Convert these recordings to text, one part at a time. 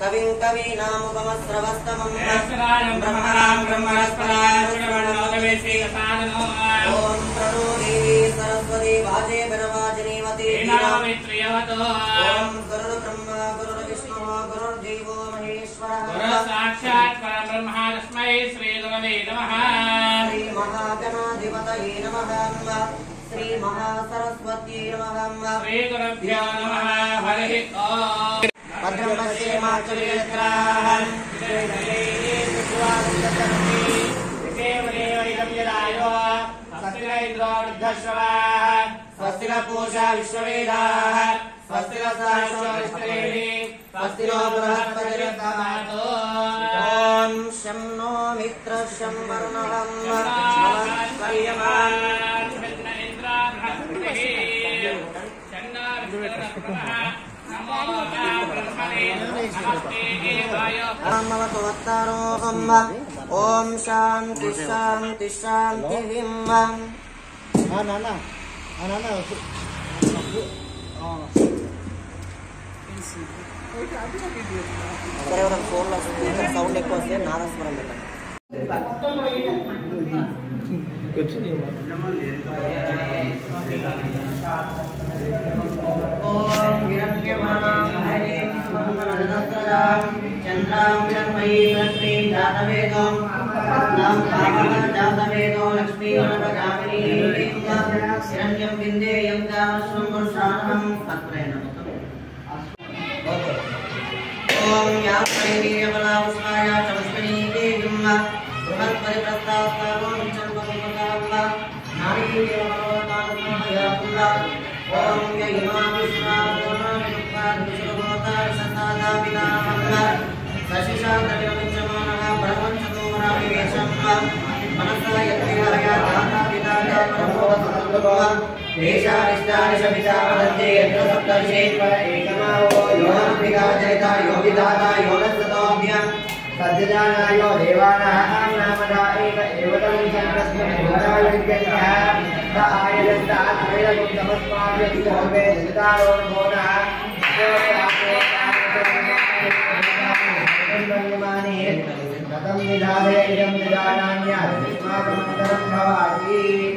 कविं कवीनामुपमस्रवस्तमं ओम प्रणो देवी सरस्वती वाजे बिरवाजिनीवती ओम गुरुर्ब्रह्मा गुरुर्विष्णुः गुरुर्देवो महेश्वरः गुरु साक्षात् परब्रह्म तस्मै श्री गुरवे नमः। श्री महागणाधिपतये नमः। श्री महासरस्वत्यै नमः। श्री गुरुभ्यो नमः। हरिः ओम। भद्रं पश्येमाचलेत्राः स्वस्ति न पूषा विश्ववेदाः स्वस्ति न साक्षात् स्वस्ति नो बृहस्पतिर्दधातु। ओम शं नो मित्रः शं वरुणः ओम शांति शांति शांति सर फोन सौंड ఎక్కువ వస్తే నాదస్వరం ओम हिरण्यवर्णां हरिं सुमनरदस्त्रां चन्द्रां विरमयीं लक्ष्मीं जातवेदों नाम कामः जातवेदों लक्ष्मीं वरदामिनीं हिरण्यं विन्देयं कामश्वं पुरुषाणं पत्रेण ओम या परिवीर्यबलावस्माय चमस्मिनी देवीं बृहत्परिप्रस्तास्तावं चन्द्रपतिपदाम्बा नारीदेवभगवतात्मया ओम ययमाविश्वाभूमाविरुद्धादिशुभोताशतादाविनामः सशिशान्तविरमिञ्चमानः ब्रह्मचतुमराविवेशं मनसा यत्विहरया दातापिताया परमोदसतुर्गः देशानिष्टानिशमिता वदन्ते यत्र सप्तर्षे एकमावो योऽनम्बिकाजयिता योगिदाता योगस्ततोऽभ्यं सज्जनायो देवानाः नामदा एक एव तं चन्द्रस्मिन् भूतायज्ञः स आयजन्तात् वैरगुं तमस्माभ्यं सर्वे जगदारोणभोनः कथं विधाय इदं विधानान्यास्माकमन्तरं भवाति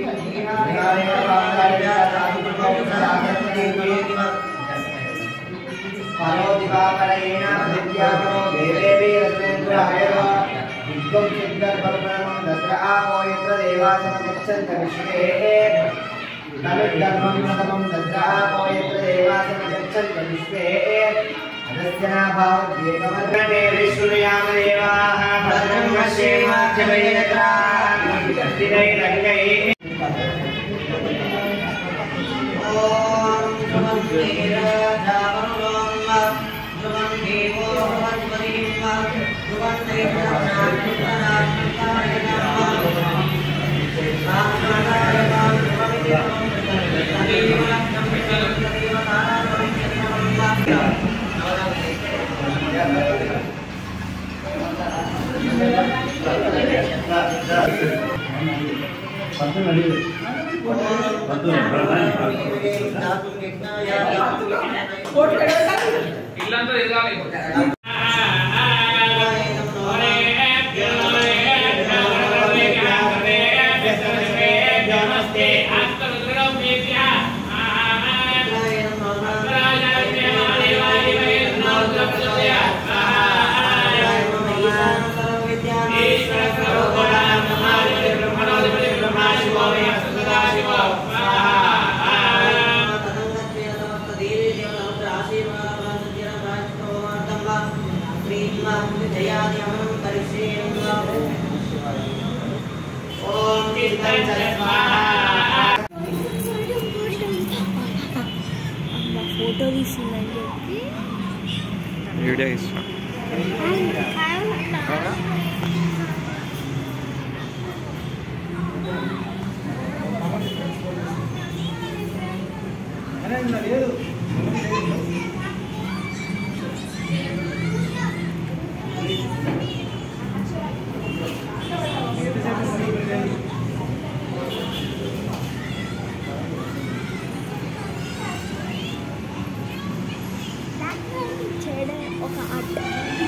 परोदिवापरेण विद्यापरो देवेभि रत्नेन्द्रायः विद्वं सिद्धर्परमं तत्र आपो यत्र देवासमगच्छन्त विश्वे तनुद्धर्मं प्रथमं तत्र आपो यत्र देवासमगच्छन्त विश्वे अदस्यनाभावद्वेकवर्गणे विष्णुयाम देवाः भद्रं पश्येमाच्यवैरत्राः दिनैरङ्गैः फोटो తీసిందండి వీడియో ఇస్తా చేయడం ఒక ఆర్ట్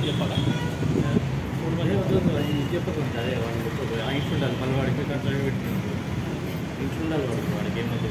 చెప్పాలా చెప్పకుండా అదే వాడిని ఇంట్లో ఉండాలి మళ్ళీ వాడికి కంట్రోల్ పెట్టుకుంటాడు ఇంట్లో ఉండాలి వాడికి ఏమైతే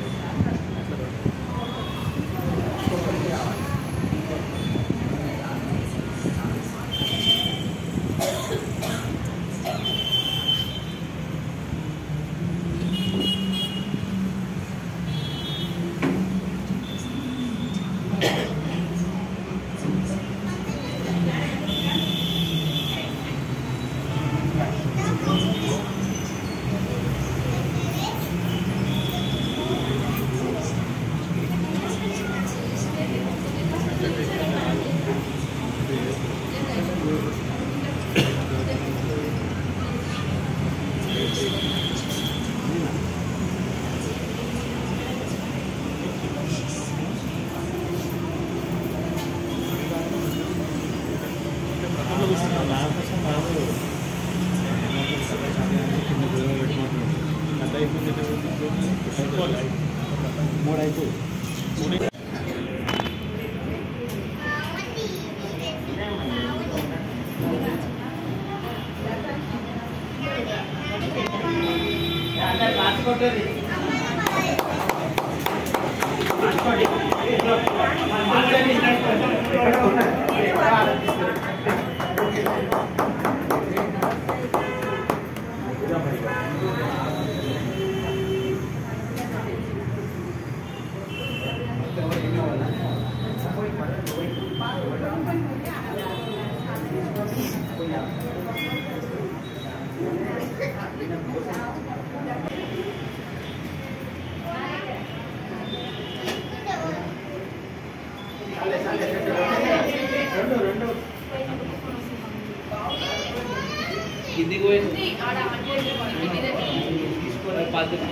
కిందికి పోయింది పద్ధతి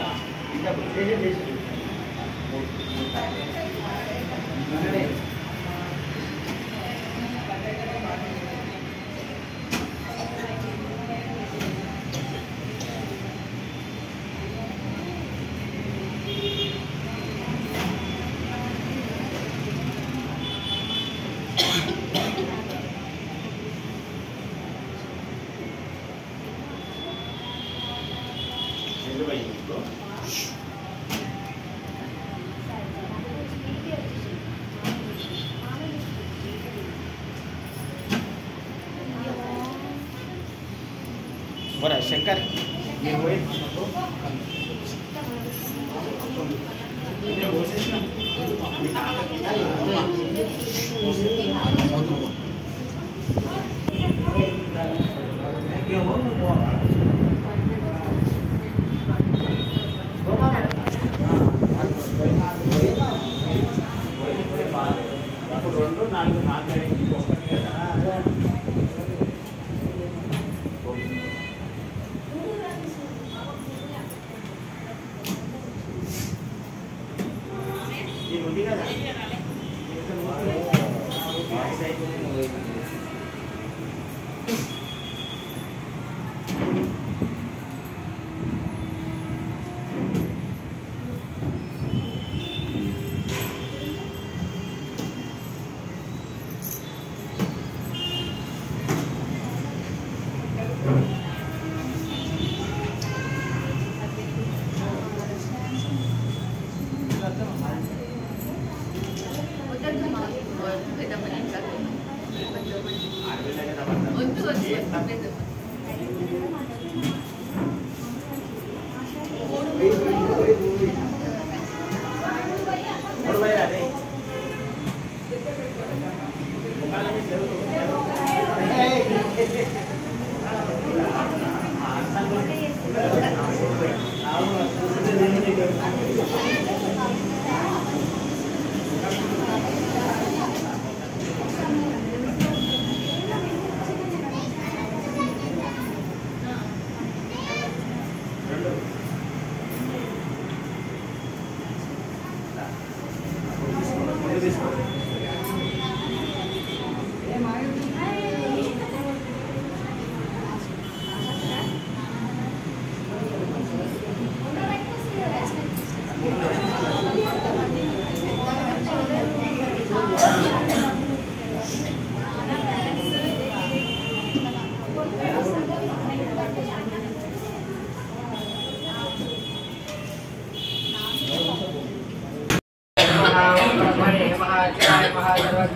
बरं शंकर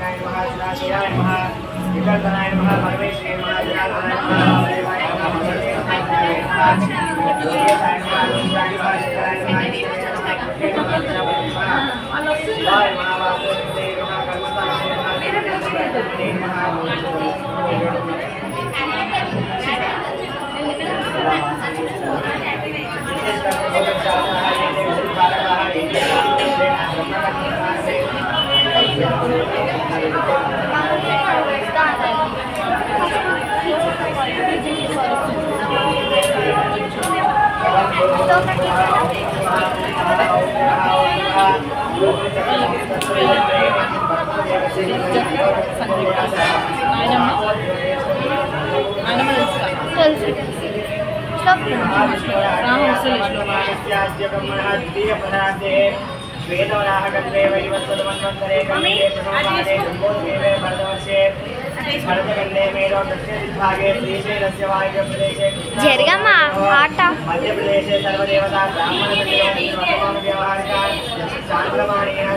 జరగమ్మా ఆట మధ్యప్రదేశ్ సర్వదేవతా బ్రాహ్మణ వ్యవహారిక చాంద్రమాణేన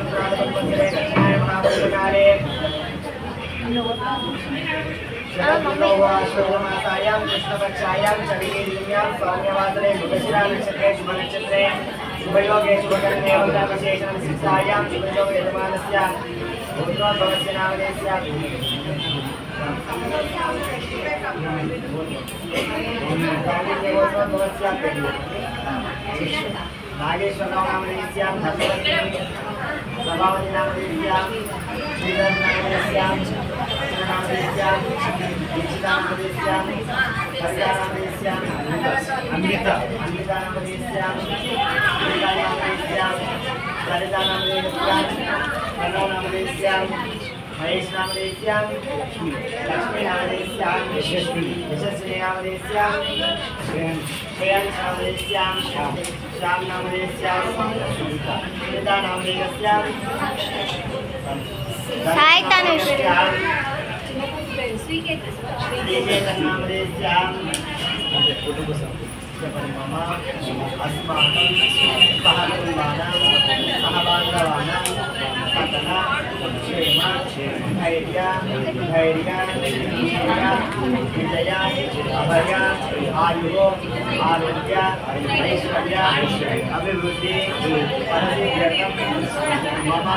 శోభకాలే शोभमासायां कृष्णपक्षायां शबरीदिव्यां सौम्यवासरे मृगशिरा नक्षत्रे शुभनक्षत्रे शुभयोगे शुभकर्णे वन्दविशेषणं शिक्षायां शुभयोग यजमानस्य भवस्य नामधेयस्य नागेश्वरराव नामधेयस्यां प्रभावती नामधेयस्यां श्रीधर नामधेयस्यां महेश नामधेयस्यां लक्ष्मी नामधेयस्यां यशस्वी नामधेयस्यां श्रेयांश नामधेयस्यां श्याम नामधेयस्यां सुनीता नामधेयस्यां साई तनुष श्रीकेतन नामधेयस्यां मम अस्माकं सहकुटुम्बानां सहबान्धवानां सकला क्षेम धैर्य विजय अभय आयु आरोग्य ऐश्वर्य अभिवृद्धि मम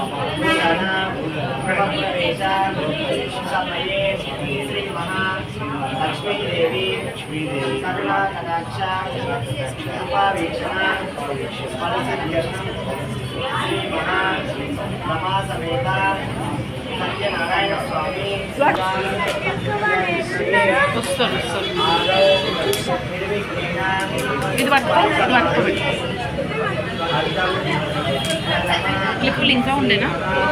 प्रवेश समये श्रीमहालक्ष्मी देवी सर्वा कटाक्ष कृपावीक्षणा फलसिद्ध्यर्थं श्रीमहा समेता सत्यनारायण स्वामी క్లిప్పులు ఇంకా ఉండేనా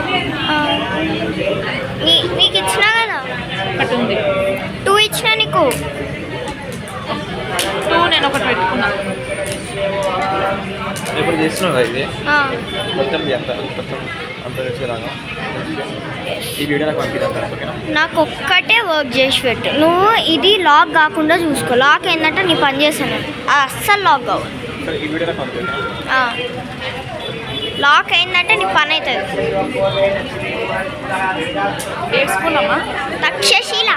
నీకు ఇచ్చినా కదా ఒకటి ఉంది 2 ఇచ్చినా నీకు 2 నేను ఒకటి పెట్టుకున్నా ఇప్పుడు చేస్తున్నావు కదా ఇది మొత్తం అంత వచ్చేలాగా ఈ వీడియో నాకు పంపిద్దాం ఓకేనా నాకు ఒక్కటే వర్క్ చేసి పెట్టు నువ్వు ఇది లాక్ కాకుండా చూసుకో లాక్ ఏంటంటే నీ పని చేస్తాను అస్సలు లాక్ కావు ఈ వీడియో నాకు పంపిద్దాం లాక్ అయిందంటే నీ పని అవుతుంది వేసుకున్నామా తక్షశీల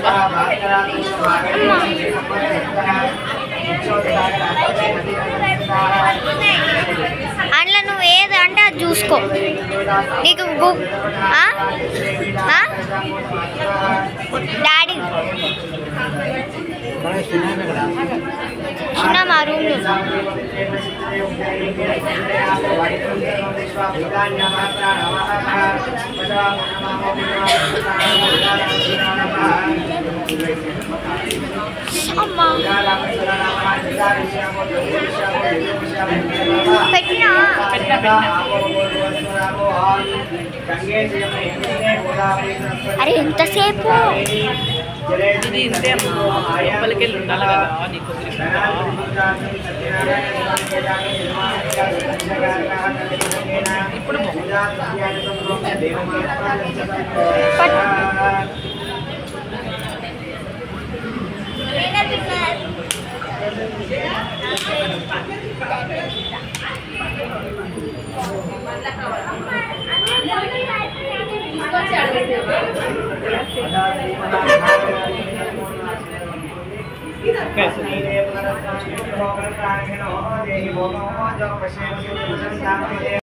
అందులో నువ్వు ఏది అంటే అది చూసుకో నీకు డాడీ చిన్న మా రూమ్ అమ్మా పెట్టినా అరే ఎంతసేపు ఇది ఇంతే లోపలికి వెళ్ళి ఉండాలి కదా నీకు ఇప్పుడు कैसे